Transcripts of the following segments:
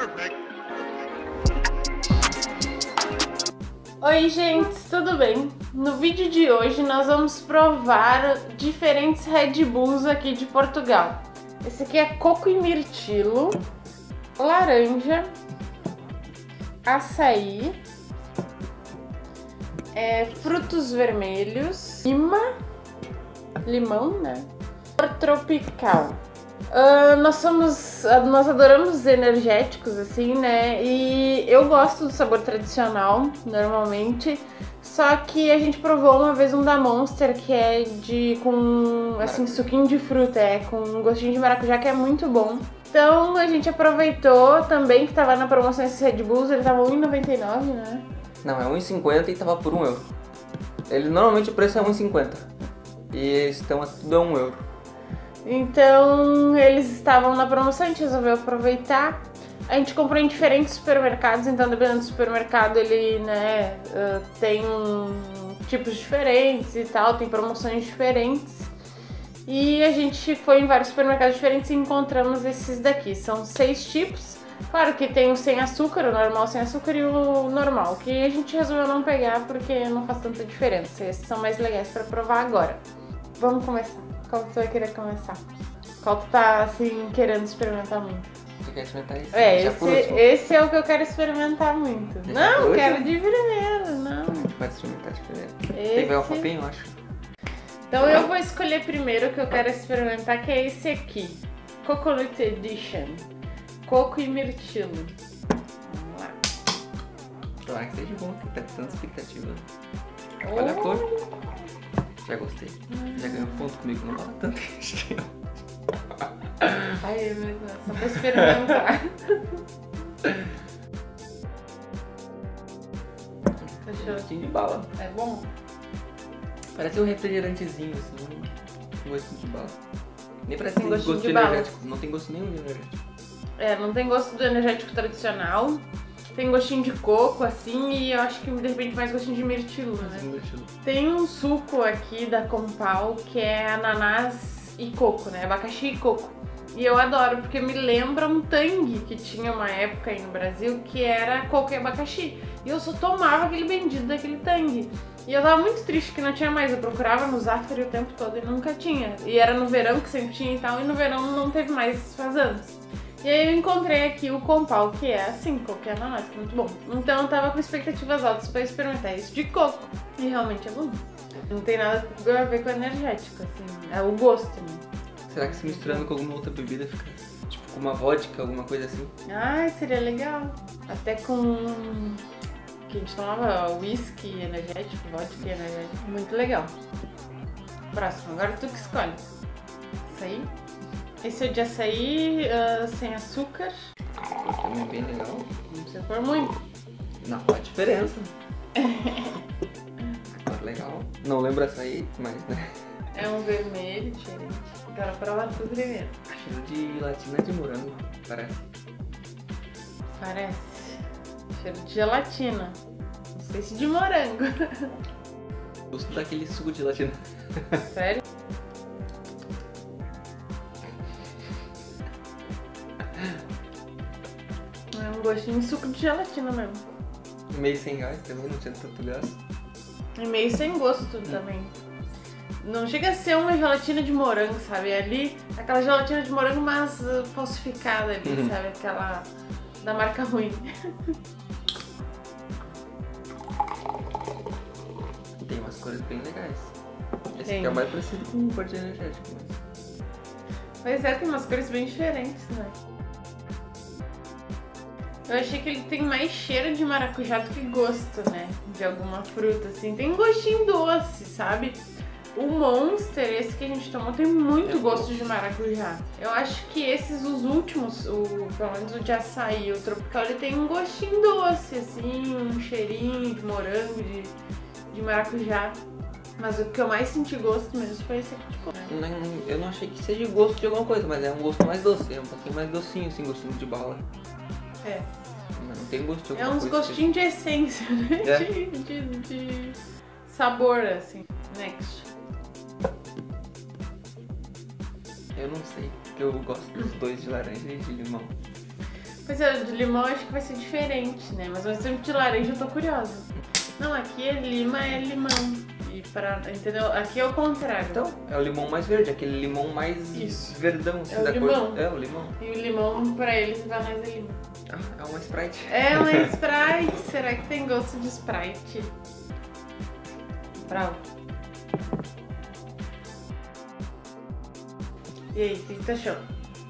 Oi gente, tudo bem? No vídeo de hoje nós vamos provar diferentes Red Bulls aqui de Portugal. Esse aqui é coco e mirtilo, laranja, açaí, frutos vermelhos, limão, né? Cor tropical. Nós adoramos energéticos, assim, né? E eu gosto do sabor tradicional, normalmente. Só que a gente provou uma vez um da Monster, que é com, assim, suquinho de fruta, com gostinho de maracujá, que é muito bom. Então a gente aproveitou também que tava na promoção esse Red Bulls, ele tava R$1,99, né? Não, é R$1,50 e tava por €1. Ele, normalmente o preço é R$1,50. E estão tudo a €1. Então eles estavam na promoção, a gente resolveu aproveitar. A gente comprou em diferentes supermercados, então dependendo do supermercado ele, né, tem tipos diferentes e tal, tem promoções diferentes. E a gente foi em vários supermercados diferentes e encontramos esses daqui. São 6 tipos. Claro que tem o sem açúcar, o normal sem açúcar e o normal, que a gente resolveu não pegar porque não faz tanta diferença. Esses são mais legais para provar agora. Vamos começar. Qual que tu vai querer começar? Qual tu tá, assim, querendo experimentar muito? Você quer experimentar esse? Esse é o que eu quero experimentar muito. Não, quero de primeiro, não. A gente pode experimentar de primeiro. Esse... Tem que ver o copinho, eu acho. Então eu vou escolher primeiro o que eu quero experimentar, que é esse aqui. Coconut Edition. Coco e mirtilo. Vamos lá. Tomara que seja bom, porque tá com tanta expectativa. Olha a cor. Já gostei. Já ganhou ponto comigo, não fala tanto que a gente tem. Ai, meu Deus, só pra experimentar. Gostinho de bala. É bom? Parece um refrigerantezinho, assim, um gostinho de bala. Nem parece que tem gostinho gosto de energético. Não tem gosto nenhum de energético. Não tem gosto do energético tradicional. Tem gostinho de coco, assim, e eu acho que de repente mais gostinho de mirtilo, né? Tem um suco aqui da Compal que é ananás e coco, né? Abacaxi e coco. E eu adoro, porque me lembra um Tang que tinha uma época aí no Brasil que era coco e abacaxi. E eu só tomava aquele bendito daquele Tang. E eu tava muito triste que não tinha mais. Eu procurava no Zafari o tempo todo e nunca tinha. E era no verão que sempre tinha e tal, e no verão não teve mais faz anos. E aí eu encontrei aqui o Compal, que é assim, coco e ananás, que é muito bom. Então eu tava com expectativas altas pra experimentar isso de coco. E realmente é bom. Não tem nada a ver com energético, assim. É o gosto, né? Será que se misturando com alguma outra bebida fica, tipo, com uma vodka, alguma coisa assim? Ai, seria legal. Até com... que a gente tomava whisky energético, vodka energético. Muito legal. Próximo, agora tu que escolhe. Açaí. Esse é o de açaí sem açúcar. Também é bem legal. Não precisa pôr muito. Não, faz diferença. Legal. Não lembro açaí, mas né. É um vermelho diferente. Quero provar tudo primeiro. Cheiro de gelatina de morango, parece. Parece. Cheiro de gelatina. Não sei se de morango. Gosto daquele suco de gelatina. Sério? É um gostinho de suco de gelatina mesmo. Meio sem gás também, não tinha tanto gás. E meio sem gosto também. Não chega a ser uma gelatina de morango, sabe? Ali, aquela gelatina de morango, mas falsificada ali, sabe? Aquela da marca ruim. Tem umas cores bem legais. Esse aqui é o mais parecido com o corte energético, mas... Pois é, tem umas cores bem diferentes, né? Eu achei que ele tem mais cheiro de maracujá do que gosto, né? De alguma fruta, assim. Tem um gostinho doce, sabe? O Monster, esse que a gente tomou, tem muito gosto de maracujá. Eu acho que esses, os últimos, pelo menos o de açaí, o tropical, ele tem um gostinho doce, assim, um cheirinho de morango, de maracujá. Mas o que eu mais senti gosto mesmo foi esse aqui de coco. Eu não achei que seja gosto de alguma coisa, mas é um gosto mais doce, é um pouquinho mais docinho, assim, gostinho de bala. É. Mas não tem gosto de alguma coisa. É uns gostinhos de essência, né? De sabor, assim. Next. Eu não sei, porque eu gosto dos dois de laranja e de limão. Pois é, de limão acho que vai ser diferente, né? Mas ao mesmo tempo de laranja eu tô curiosa. Não, aqui é lima, é limão. E entendeu? Aqui é o contrário. Então, é o limão mais verde, aquele limão mais verdão, assim, é o da limão. cor. É o limão. E o limão, pra eles, vai mais a lima. É uma Sprite. É uma Sprite. Será que tem gosto de Sprite? Bravo. E aí, o que tu achou?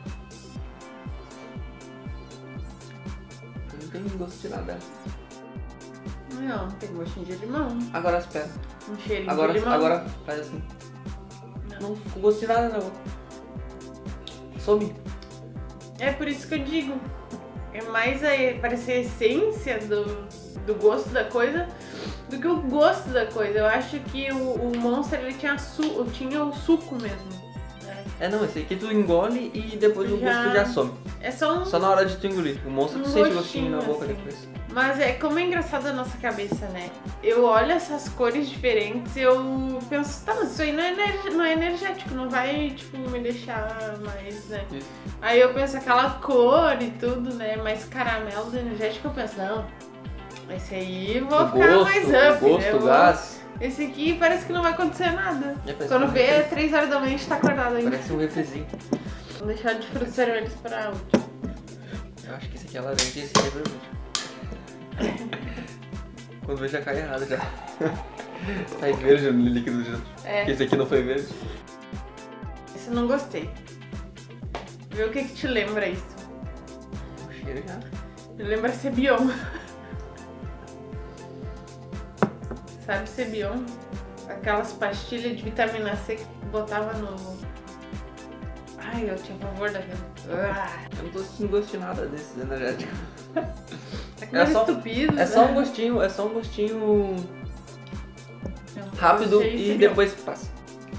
Não tem gosto de nada. Não, tem gostinho de limão. Agora espera. Um cheirinho Agora, de limão. agora faz assim. Não ficou gosto de nada na boca. Some. É por isso que eu digo. É mais parece a essência do gosto da coisa do que o gosto da coisa. Eu acho que o Monster ele tinha o suco mesmo. Não, esse aqui tu engole e depois o gosto já some. É só Só na hora de tu engolir. O Monster tu sente gostinho na boca assim. depois. Mas como é engraçado a nossa cabeça, né? Eu olho essas cores diferentes e eu penso, tá, mas isso aí não é energético, não vai, tipo, me deixar mais, né? Isso. Aí eu penso aquela cor e tudo, né? Mas caramelo do energético eu penso, não, esse aí eu vou ficar mais up, o gosto, né? o gás. Esse aqui parece que não vai acontecer nada. Quando Um vê, é 3 horas da manhã a gente tá acordado ainda. Parece um refrizinho. Vou deixar de frutos vermelhos pra último. Eu acho que esse aqui é laranja e esse aqui é vermelho. Quando vê já cai errado já. Cai verde no líquido de dentro. Porque esse aqui não foi verde. Esse eu não gostei. Vê o que te lembra isso. O cheiro já. Me lembra Cebion. Sabe Cebion? Aquelas pastilhas de vitamina C que botava no... Ai, eu tinha pavor daquilo. Eu não tô sentindo gosto de nada desses energéticos. É só estúpido. É só um gostinho rápido e Cebion. depois passa.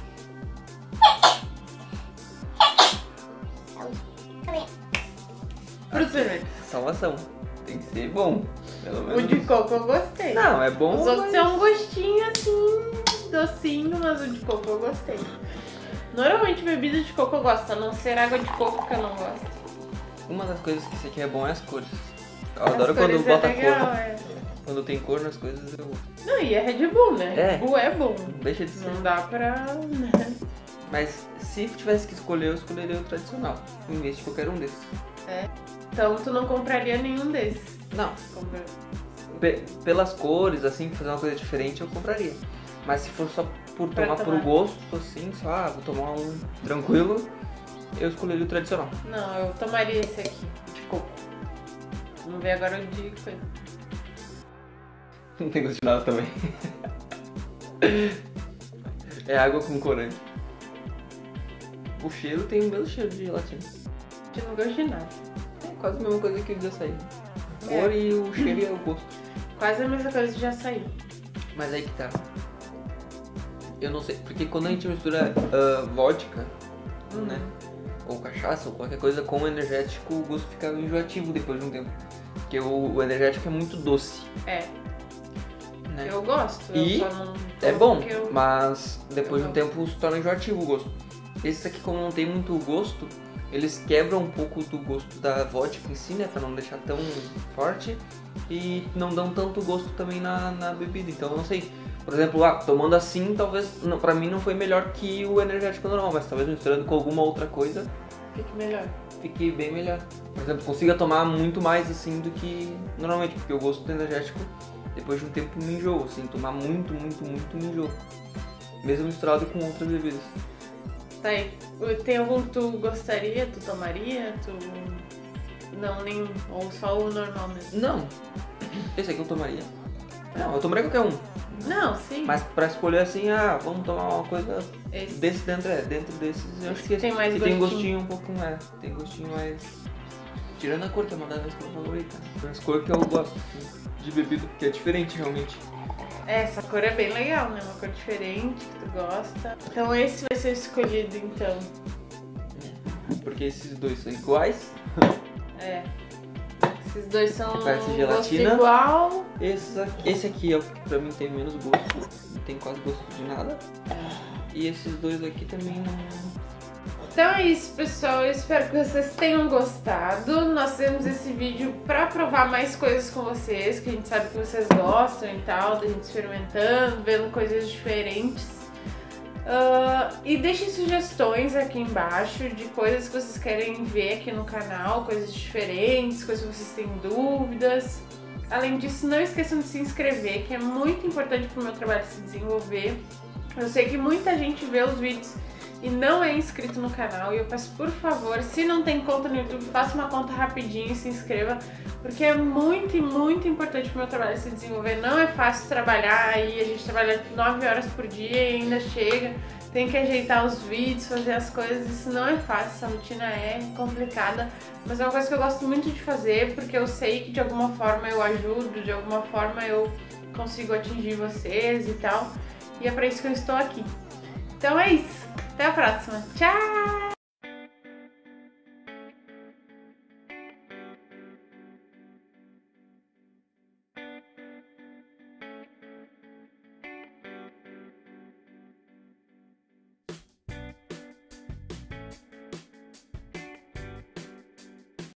Frutos vermelhos. Salvação. Tem que ser bom. Pelo menos. O de coco eu gostei. Não, é bom. Os outros são um gostinho assim, docinho, mas o de coco eu gostei. Normalmente bebida de coco eu gosto, a não ser água de coco que eu não gosto. Uma das coisas que esse aqui é bom é as cores. Eu adoro quando bota cor. Quando tem cor nas coisas eu... Não, e é Red Bull, né? Red Bull é bom. Deixa de ser. Não dá pra... Mas se tivesse que escolher, eu escolheria o tradicional, em vez de qualquer um desses. Então tu não compraria nenhum desses? Não. Pelas cores, assim, pra fazer uma coisa diferente, eu compraria. Mas se for só por tomar por gosto, assim, só, vou tomar um tranquilo, eu escolheria o tradicional. Não, eu tomaria esse aqui, de coco. Vamos ver agora o de coisa. Não tem gosto de nada também. É água com corante. O cheiro tem o mesmo cheiro de gelatina. Eu não gosto de nada. É quase a mesma coisa que o de açaí. A cor e o cheiro e o gosto. Quase a mesma coisa de açaí. Mas aí que tá. Eu não sei, porque quando a gente mistura vodka, né? Ou cachaça, ou qualquer coisa com energético, o gosto fica enjoativo depois de um tempo. Porque o energético é muito doce. Né? Eu gosto. E eu só não é bom, mas depois de um tempo se torna enjoativo o gosto. Esses aqui, como não tem muito gosto, eles quebram um pouco do gosto da vodka em si, né? Pra não deixar tão forte. E não dão tanto gosto também na bebida. Então eu não sei. Por exemplo, tomando assim, talvez, não, pra mim não foi melhor que o energético normal, mas talvez misturando com alguma outra coisa, fique melhor. Fique bem melhor. Por exemplo, consiga tomar muito mais assim do que normalmente, porque eu gosto do energético, depois de um tempo me enjoo, assim, tomar muito me enjoo. Mesmo misturado com outras bebidas. Tá aí. Tem algum que tu gostaria, tu tomaria, Não, nem... Ou só o normal mesmo? Não. Esse aqui eu tomaria. Não, eu tomaria qualquer um. Não, sim. Mas pra escolher assim, vamos tomar uma coisa desse dentro desses, eu acho que esse tem mais gostinho. gostinho. Tem gostinho um pouco mais. Tem gostinho mais. Tirando a cor, que é uma das minhas cores favoritas. Tem as cores que eu gosto assim, de bebida, que é diferente realmente. Essa cor é bem legal, né? Uma cor diferente, que tu gosta. Então esse vai ser escolhido, então. Porque esses dois são iguais. Esses dois são parece gelatina. Igual. Esse aqui é o que pra mim tem menos gosto. Não tem quase gosto de nada. E esses dois aqui também Então é isso, pessoal, eu espero que vocês tenham gostado. Nós fizemos esse vídeo pra provar mais coisas com vocês, que a gente sabe que vocês gostam e tal, da gente experimentando, vendo coisas diferentes. E deixem sugestões aqui embaixo de coisas que vocês querem ver aqui no canal, coisas diferentes, coisas que vocês têm dúvidas. Além disso, não esqueçam de se inscrever, que é muito importante para o meu trabalho se desenvolver. Eu sei que muita gente vê os vídeos e não é inscrito no canal, e eu peço, por favor, se não tem conta no YouTube, faça uma conta rapidinho e se inscreva, porque é muito importante pro meu trabalho se desenvolver. Não é fácil trabalhar aí, a gente trabalha 9 horas por dia e ainda chega, tem que ajeitar os vídeos, fazer as coisas, isso não é fácil, essa rotina é complicada, mas é uma coisa que eu gosto muito de fazer, porque eu sei que de alguma forma eu ajudo, de alguma forma eu consigo atingir vocês e tal, e é pra isso que eu estou aqui. Então é isso. Até a próxima. Tchau!